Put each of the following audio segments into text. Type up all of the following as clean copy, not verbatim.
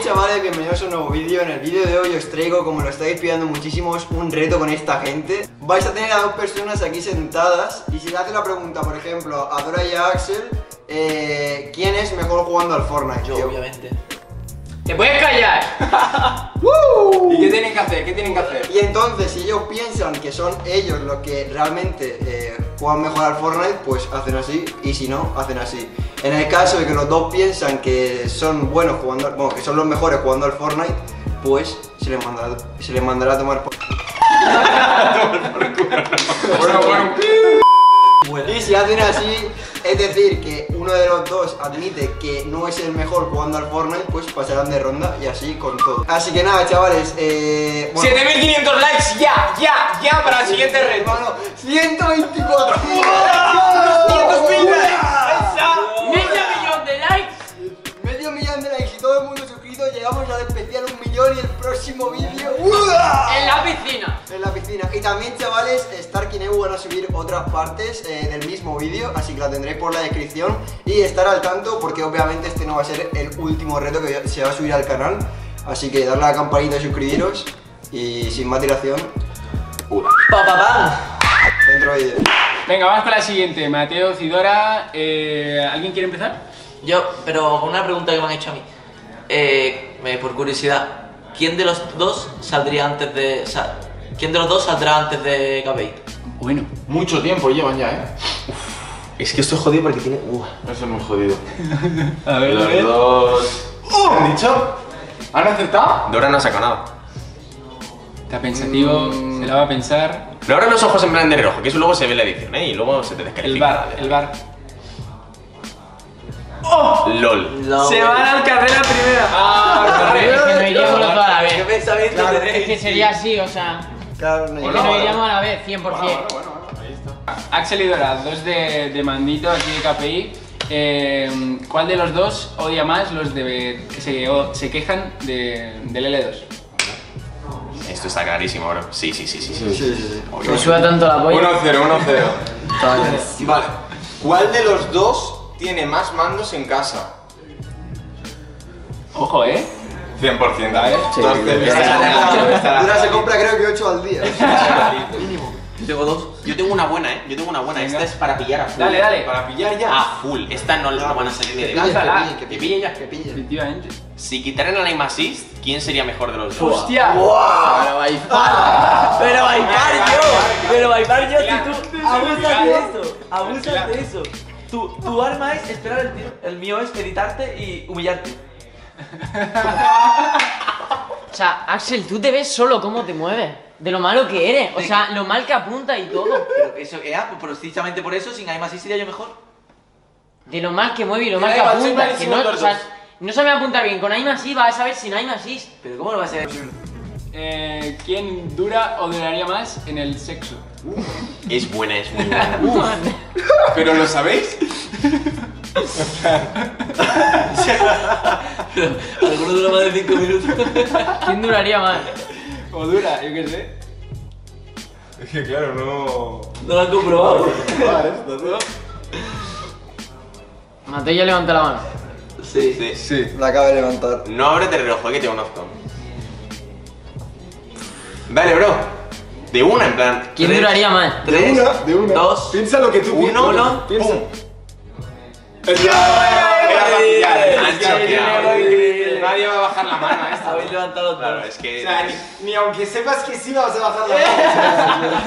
chavales, bienvenidos a un nuevo vídeo. En el vídeo de hoy os traigo, como lo estáis pidiendo muchísimos, un reto con esta gente. Vais a tener a dos personas aquí sentadas y si le hace la pregunta, por ejemplo, a Dora y a Axel, ¿quién es mejor jugando al Fortnite? Yo, obviamente. ¡Te puedes callar! ¿Y qué tienen que hacer? ¿Qué tienen que hacer? Y entonces, si ellos piensan que son ellos los que realmente juegan mejor al Fortnite, pues hacen así, y si no, hacen así. En el caso de que los dos piensan que son buenos jugando, bueno, que son los mejores jugando al Fortnite, pues se les mandará a tomar por... Bueno. Y si hacen así, es decir, que uno de los dos admite que no es el mejor jugando al Fortnite, pues pasarán de ronda y así con todo. Así que nada, chavales, bueno. 7500 likes ya para el siguiente reto. Hermano, 124. 500.000 likes. ¡Medio millón de likes! Medio millón de likes y todo el mundo suscrito, llegamos al especial 1 millón y el próximo vídeo En la piscina. en la piscina. Y también, chavales, Stark y Neu van a subir otras partes del mismo vídeo, así que la tendréis por la descripción y estar al tanto porque obviamente este no va a ser el último reto que se va a subir al canal. Así que darle a la campanita y suscribiros y sin más dilación, dentro vídeo. Venga, vamos con la siguiente. Mateo, Cidora, ¿alguien quiere empezar? Yo, pero con una pregunta que me han hecho a mí. Por curiosidad, ¿quién de los dos saldría antes de... ¿quién de los dos saldrá antes de Gabey? Bueno. Mucho tiempo llevan ya, Es que esto es jodido porque tiene. Eso es muy jodido. A ver, Los dos. ¿Qué han dicho? ¿Han acertado? Dora no ha sacado nada. Está pensativo, se la va a pensar. No abran los ojos en plan de rojo, que eso luego se ve en la edición, y luego se te descalifica. El bar. LOL. Se van al carrera primera. Es que no iríamos los dos a la ¿Qué vez. pensamiento Claro, tenéis? Es que sería así, o sea. Claro, Es que no iríamos a la vez, 100%. Bueno, ahí está. Axel y Dora, dos de mandito aquí de KPI. ¿Cuál de los dos odia más los de que se quejan del L2? Esto está clarísimo, bro. Sí. Sí. Me suda tanto la polla. 1-0. Vale. ¿Cuál de los dos tiene más mandos en casa? Ojo, 100%, ¿eh? Sí, Dura se compra creo que 8 al día. Mínimo. Yo tengo dos. Yo tengo una buena, Yo tengo una buena. Esta es para pillar a full. Dale. Para pillar ya. A full. Esta no la van a salir ni de Que casa. pille ya. Que pille. Efectivamente. Si quitaran el aim assist, ¿quién sería mejor de los dos? ¡Hostia! Pero vaipar yo, si tú abusas de eso. Abusas de eso. Tu arma es esperar el tiro. El mío es editarte y humillarte. O sea, Axel, tú te ves solo cómo te mueves. De lo malo que eres. O sea, lo mal que apunta y todo. Pero eso, pues precisamente por eso, sin aim assist sería yo mejor. De lo mal que mueve y lo mal Da que igual, soy apunta. Que malísimo no, en los o sea, dos. no sabe apuntar bien. Con aim assist vas a saber sin aim assist. Pero ¿cómo lo va a hacer? ¿Quién dura o duraría más en el sexo? Es muy buena. ¿Pero lo sabéis? Alguno dura más de 5 minutos. ¿Quién duraría más? ¿O dura? Yo qué sé. Es que claro, no. No lo han comprobado. Mateo ya levanta la mano. Sí. Sí. La acaba de levantar. No abres el reloj, que te conozco. Dale, bro. De una, en plan. ¿Quién duraría más? De una. 2, Piensa lo que tú piensas. 1. Piensa. Nadie va a bajar la mano a esto. Habéis levantado Claro, todos. es que. O sea, ni aunque sepas que sí vas a bajar la mano.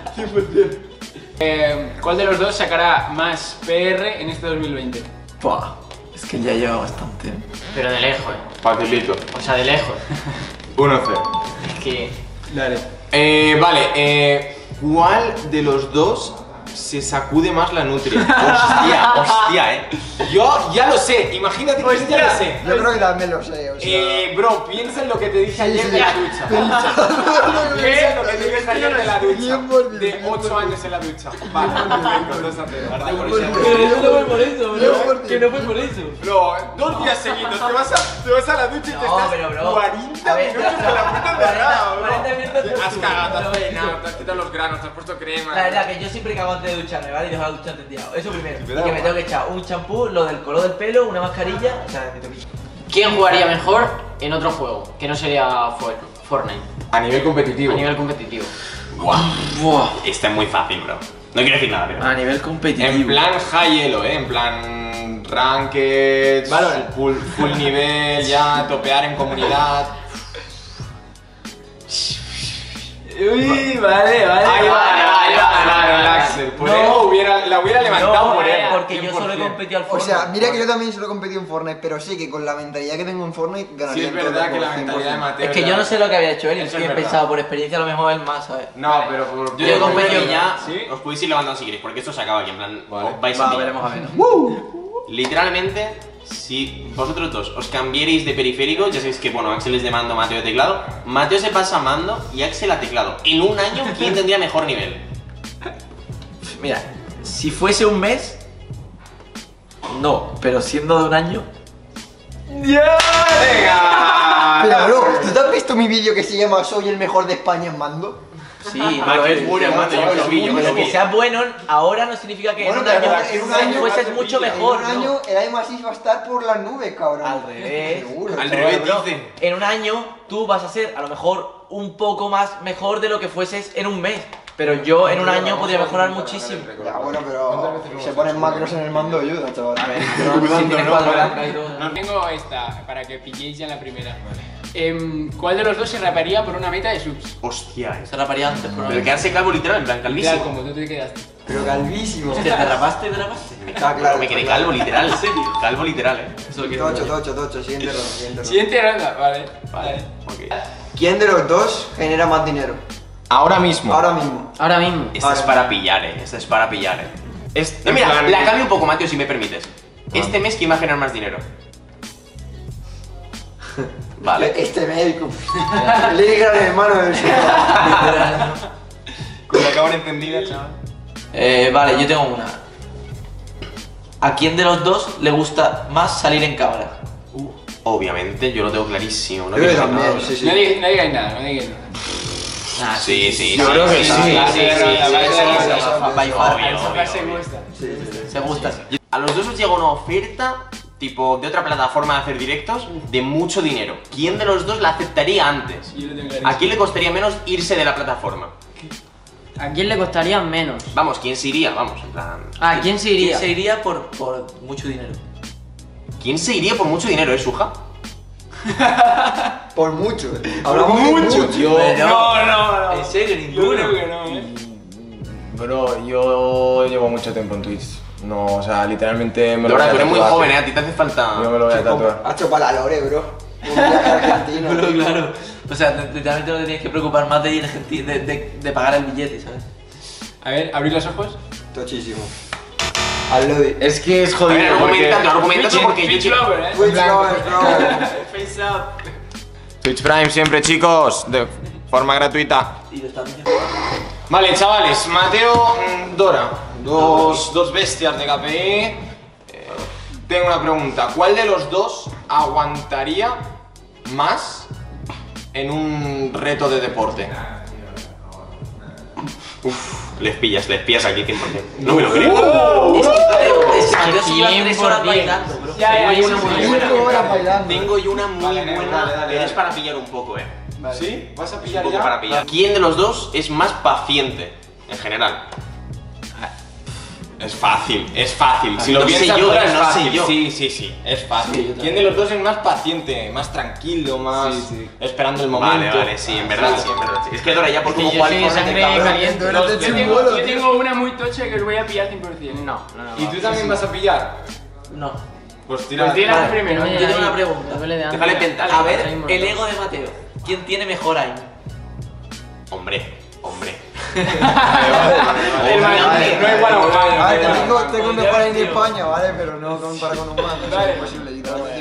100%. ¿Cuál de los dos sacará más PR en este 2020? Es que ya lleva bastante. Pero de lejos, Facilito. O sea, de lejos. 1-0. Es que. Dale. Vale, ¿cuál de los dos se sacude más la nutria? Hostia, Yo ya lo sé, imagínate que ya lo sé. Yo creo que también lo sé, o sea. Bro, piensa en lo que te dije ayer de la ducha. Piensa en lo que te dije ayer de la ducha. 100%. De 8 años en la ducha. Vale, perfecto, 2-0. Pero eso no fue por eso, bro. Que no fue por eso. Bro, 2 días seguidos, te vas a la ducha y te No, estás pero, bro. 40 A ver, minutos con la puta encerrada, 40 minutos bro. por Has tu- cagado, te has no, peinado, te has quitado los granos, te has puesto crema. La verdad que yo siempre cago antes de ducharme, ¿vale? Y dejo la ducha antes tirado. Eso primero. Me Y da que me igual. tengo que echar un champú, lo del color del pelo, una mascarilla. O sea, me tengo que... ¿Quién jugaría mejor en otro juego, que no sería Fortnite, A nivel competitivo. a nivel competitivo. Buah. Esta es muy fácil, bro. No quiero decir nada, pero. A nivel competitivo. En plan high elo, en plan ranked, full nivel, ya topear en comunidad. Uy, vale. Ahí va, el Axel. Por eso la hubiera levantado por él. Porque yo solo he 100%. competido al O Fortnite. sea, mira que yo también solo he competido en Fortnite, pero sí que con la mentalidad que tengo en Fortnite ganaría Sí, es en todo verdad que por la mentalidad de 100%. Mateo. Es que yo no sé lo que había hecho él y Eso sí es he verdad. pensado por experiencia, a lo mejor él más, ¿sabes? No, pero por. Yo he competido por- ya. ¿Sí? Os podéis ir levantando si queréis, porque esto se acaba aquí. En plan, Vale. os vais a Va, pillar. veremos a ver. Literalmente, si vosotros dos os cambiarais de periférico, ya sabéis que, bueno, Axel es de mando, Mateo de teclado. Mateo se pasa a mando y Axel a teclado. En un año, ¿quién tendría mejor nivel? Mira, si fuese un mes, no, pero siendo de un año. ¡Venga! Pero bro, ¿tú te has visto mi vídeo que se llama Soy el mejor de España en mando? Sí, Mateo es muy sí, mando, yo chaval, me lo vi, yo me lo Pero que vi. seas bueno ahora no significa que Bueno, en un año, pero en un año- fueses mucho mejor, En un ¿no? año el aim assist va a estar por las nubes, cabrón. Al revés. Seguro, Al chaval, revés, bro. dice. En un año tú vas a ser a lo mejor un poco más mejor de lo que fueses en un mes. Pero yo en un año podría mejorar muchísimo. Ya, bueno, pero se ponen macros en el mando y ayuda, chaval. A ver, pero si tienes cuadro blanca y todo. Tengo esta, para que pilléis ya la primera. ¿Cuál de los dos se raparía por una meta de subs? Hostia, Se raparía antes, por Pero quedarse calvo literal, en plan Literal, calvísimo. como tú te quedaste. Pero calvísimo. ¿Te rapaste? Está claro. Me quedé calvo literal, en serio. Calvo literal, Tocho. Siguiente ronda. Siguiente ronda, vale. Ok. ¿Quién de los dos genera más dinero? Ahora mismo. Ahora mismo. Ahora mismo. Esta es para pillar, Esta es para pillar, En Mira, plan- la cambio un poco, Mateo, si me permites. Este mes, ¿quién va a generar más dinero? Vale. Este médico. Le gran hermano del Con la cámara encendida, chaval. Vale, yo tengo una. ¿A quién de los dos le gusta más salir en cámara? Obviamente, yo lo tengo clarísimo. No Yo quiero también, decir nada. sí, sí. No digáis nada, no digáis nada. Sí. Yo creo que sí. By far. Obvio, Esa frase obvio. gusta. Se gusta. A los dos os llega una oferta, tipo, de otra plataforma de hacer directos, de mucho dinero. ¿Quién de los dos la aceptaría antes? Yo lo tengo clarísimo. ¿A quién le costaría menos irse de la plataforma? ¿A quién le costaría menos? Vamos, ¿quién se iría? Vamos, en plan... ¿A quién se iría? ¿Quién se iría por mucho dinero? ¿Quién se iría por mucho dinero, Suja? Por mucho. Hablamos de mucho. No. ¿En serio? Yo Ninguno. creo que no, Bro, yo llevo mucho tiempo en Twitch. No, o sea, literalmente me lo Dora, voy a tú eres muy tatuar. joven, A ti te hace falta... Yo me lo voy a tatuar. Ha hecho para la lore, bro. Un viaje argentino. Pero claro. O sea, literalmente no te tienes que preocupar más de ir de pagar el billete, ¿sabes? A ver, abrid los ojos. Tochísimo. Al lobby. Es que es A jodido. ver, argumenta eso porque yo Twitch quiero... lover, ¿eh? Twitch lovers, bro. Face up. Twitch Prime siempre, chicos, de forma gratuita. Y lo están diciendo. Vale, chavales, Mateo, Dora, dos bestias de KPI. Tengo una pregunta, ¿cuál de los dos aguantaría más en un reto de deporte? Les pillas aquí 100%. No me lo creo. Es que Mateo se lleva 3 horas 100%. bailando, bro. Ya, Tengo eso yo una sí. muy Cinco horas bailando. Tengo yo una muy Vale, buena, dale, pero es dale. para pillar un poco, ¿Sí? ¿Vas a Un pillar poco ya? para pillar. ¿Quién de los dos es más paciente, en general? Es fácil. Si lo No sé piensas yo, ahora es no sé fácil. yo. Sí, es fácil. Sí, yo también. ¿Quién de los dos es más paciente, más tranquilo, más esperando el momento? Vale, sí, en verdad, sí. Es que Dora ya por Que cómo yo juega soy al de Fortnite, sangre cabrón. caliente. Tú eres de Yo chimbolo, yo tío. tengo una muy tocha que os voy a pillar 100%. No. ¿Y tú también vas a pillar? No. Pues tira. Pues tira Vale, primero. Yo Yo tengo una pregunta. Déjale pensar. A ver, el ego de Mateo. ¿Quién tiene mejor aim? Hombre. El man, no es bueno. Vale, tengo un mejor en España, ¿vale? Pero no compara con un mando. Vale. Es imposible, literalmente.